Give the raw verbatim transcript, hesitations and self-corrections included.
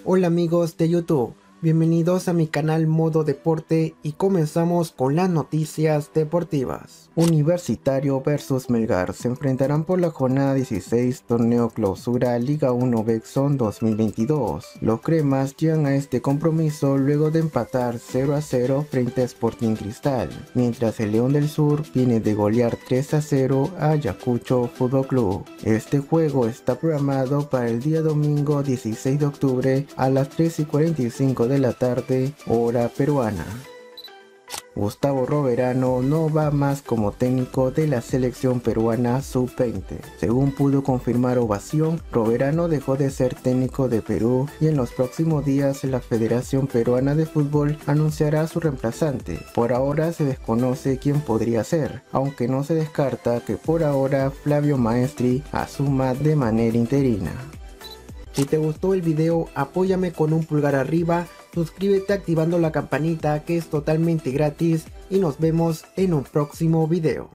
Hola amigos de YouTube, bienvenidos a mi canal Modo Deporte y comenzamos con las noticias deportivas. Universitario versus Melgar se enfrentarán por la jornada dieciséis Torneo Clausura Liga uno Bexon dos mil veintidós. Los cremas llegan a este compromiso luego de empatar cero a cero frente a Sporting Cristal, mientras el León del Sur viene de golear tres a cero a Ayacucho Fútbol Club. Este juego está programado para el día domingo dieciséis de octubre a las tres y cuarenta y cinco de la tarde, hora peruana. Gustavo Roverano no va más como técnico de la selección peruana sub veinte. Según pudo confirmar Ovación, Roverano dejó de ser técnico de Perú y en los próximos días la Federación Peruana de Fútbol anunciará a su reemplazante. Por ahora se desconoce quién podría ser, aunque no se descarta que por ahora Flavio Maestri asuma de manera interina. Si te gustó el video, apóyame con un pulgar arriba, suscríbete activando la campanita que es totalmente gratis y nos vemos en un próximo video.